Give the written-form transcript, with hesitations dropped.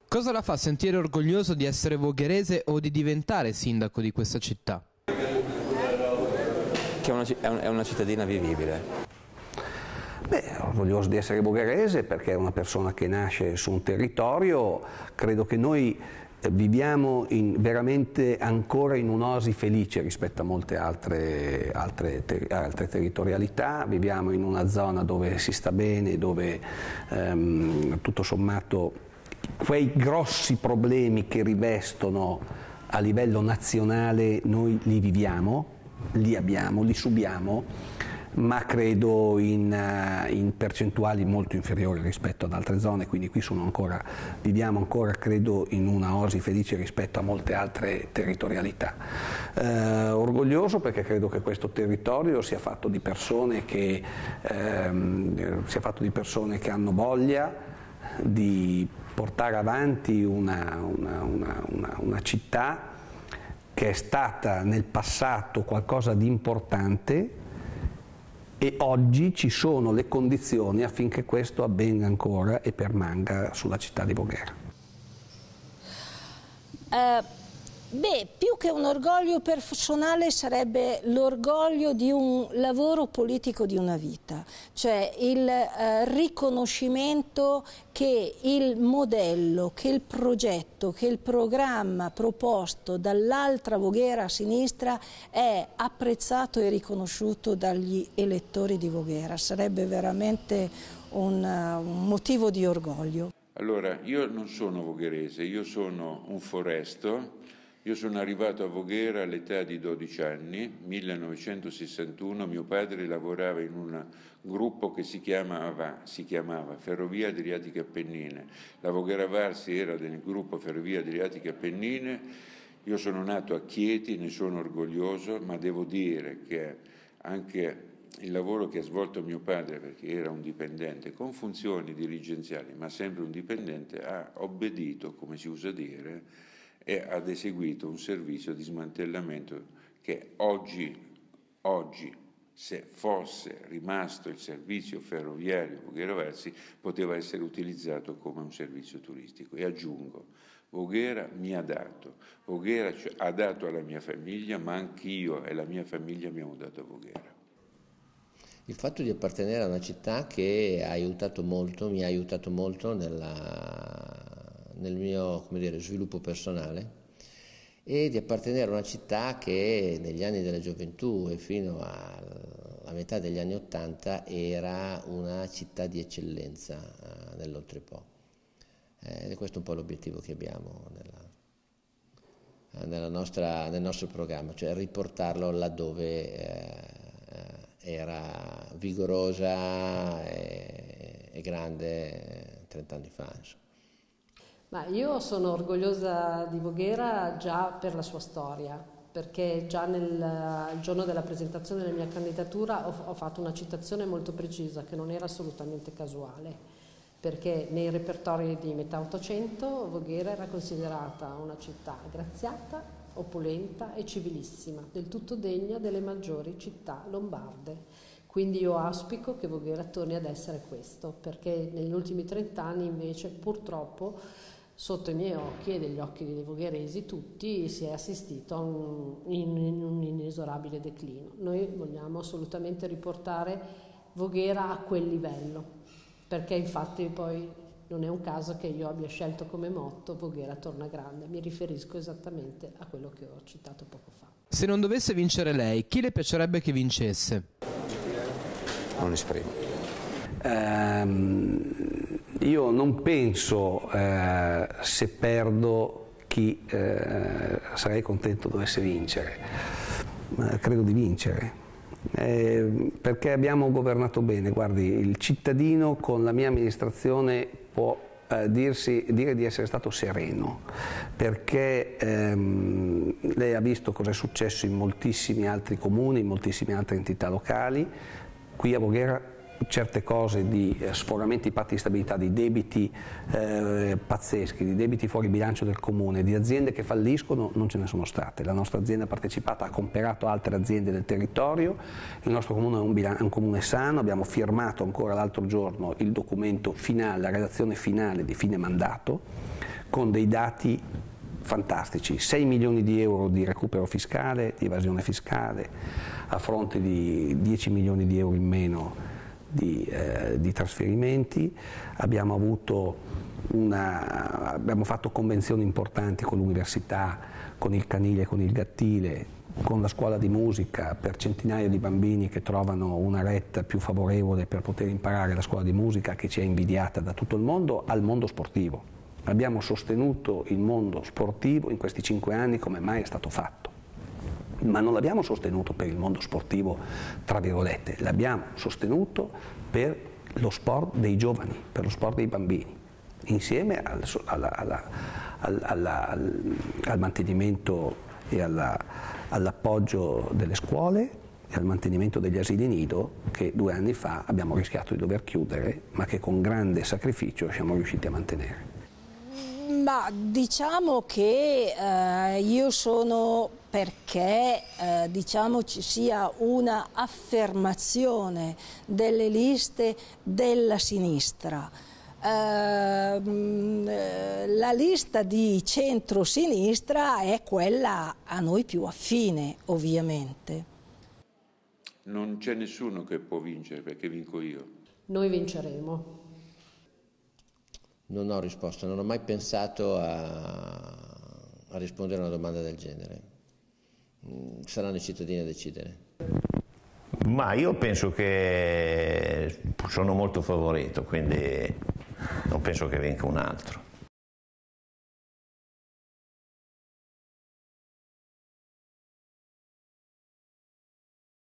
Cosa la fa sentire orgoglioso di essere vogherese o di diventare sindaco di questa città? Che è una cittadina vivibile. Orgoglioso di essere vogherese perché è una persona che nasce su un territorio. Credo che noi viviamo veramente ancora in un'oasi felice rispetto a molte altre territorialità. Viviamo in una zona dove si sta bene, dove tutto sommato quei grossi problemi che rivestono a livello nazionale noi li viviamo, li abbiamo, li subiamo, ma credo in percentuali molto inferiori rispetto ad altre zone, quindi qui viviamo ancora credo in una oasi felice rispetto a molte altre territorialità. Orgoglioso perché credo che questo territorio sia fatto di persone che hanno voglia di portare avanti una città che è stata nel passato qualcosa di importante, e oggi ci sono le condizioni affinché questo avvenga ancora e permanga sulla città di Voghera. Più che un orgoglio personale sarebbe l'orgoglio di un lavoro politico di una vita, cioè il riconoscimento che il modello, che il progetto, che il programma proposto dall'altra Voghera a sinistra è apprezzato e riconosciuto dagli elettori di Voghera. Sarebbe veramente un motivo di orgoglio. Allora, io non sono vogherese, io sono un foresto. Io sono arrivato a Voghera all'età di 12 anni, 1961, mio padre lavorava in un gruppo che si chiamava Ferrovia Adriatica Appennine. La Voghera Varsi era del gruppo Ferrovia Adriatica Appennine. Io sono nato a Chieti, ne sono orgoglioso, ma devo dire che anche il lavoro che ha svolto mio padre, perché era un dipendente con funzioni dirigenziali, ma sempre un dipendente, ha obbedito, come si usa dire, e ha eseguito un servizio di smantellamento che oggi, se fosse rimasto il servizio ferroviario Voghera Varsi, poteva essere utilizzato come un servizio turistico. E aggiungo, Voghera mi ha dato, Voghera ha dato alla mia famiglia, ma anch'io e la mia famiglia abbiamo dato a Voghera. Il fatto di appartenere a una città che mi ha aiutato molto nel mio, sviluppo personale, e di appartenere a una città che negli anni della gioventù e fino alla metà degli anni '80 era una città di eccellenza nell'Oltrepò. Ed è questo un po' l'obiettivo che abbiamo nel nostro programma, cioè riportarlo laddove era vigorosa e grande 30 anni fa. Insomma. Ma io sono orgogliosa di Voghera già per la sua storia, perché già nel giorno della presentazione della mia candidatura ho fatto una citazione molto precisa che non era assolutamente casuale, perché nei repertori di metà Ottocento Voghera era considerata una città graziata, opulenta e civilissima, del tutto degna delle maggiori città lombarde. Quindi io auspico che Voghera torni ad essere questo, perché negli ultimi 30 anni invece purtroppo sotto i miei occhi e degli occhi dei vogheresi tutti si è assistito a un inesorabile declino. Noi vogliamo assolutamente riportare Voghera a quel livello, perché infatti poi non è un caso che io abbia scelto come motto Voghera torna grande, mi riferisco esattamente a quello che ho citato poco fa. Se non dovesse vincere lei, chi le piacerebbe che vincesse? Non esprimo. Io non penso, se perdo, chi sarei contento dovesse vincere. Credo di vincere, perché abbiamo governato bene. Guardi, il cittadino con la mia amministrazione può dire di essere stato sereno, perché lei ha visto cosa è successo in moltissimi altri comuni, in moltissime altre entità locali. Qui a Voghera certe cose di sforamenti di patti di stabilità, di debiti pazzeschi, di debiti fuori bilancio del comune, di aziende che falliscono, non ce ne sono state. La nostra azienda partecipata ha comperato altre aziende del territorio, il nostro comune è un comune sano, abbiamo firmato ancora l'altro giorno il documento finale, la relazione finale di fine mandato, con dei dati fantastici, 6 milioni di euro di recupero fiscale, di evasione fiscale, a fronte di 10 milioni di euro in meno di trasferimenti. Abbiamo fatto convenzioni importanti con l'università, con il canile, con il Gattile, con la scuola di musica per centinaia di bambini che trovano una retta più favorevole per poter imparare la scuola di musica, che ci è invidiata da tutto il mondo, al mondo sportivo. Abbiamo sostenuto il mondo sportivo in questi 5 anni come mai è stato fatto, ma non l'abbiamo sostenuto per il mondo sportivo tra virgolette, l'abbiamo sostenuto per lo sport dei giovani, per lo sport dei bambini, insieme al mantenimento e all'appoggio delle scuole e al mantenimento degli asili nido che 2 anni fa abbiamo rischiato di dover chiudere, ma che con grande sacrificio siamo riusciti a mantenere. Ma diciamo che io sono perché diciamo ci sia una affermazione delle liste della sinistra. La lista di centro-sinistra è quella a noi più affine, ovviamente. Non c'è nessuno che può vincere, perché vinco io. Noi vinceremo. Non ho risposto, non ho mai pensato a rispondere a una domanda del genere. Saranno i cittadini a decidere. Ma io penso che sono molto favorito, quindi non penso che vinca un altro.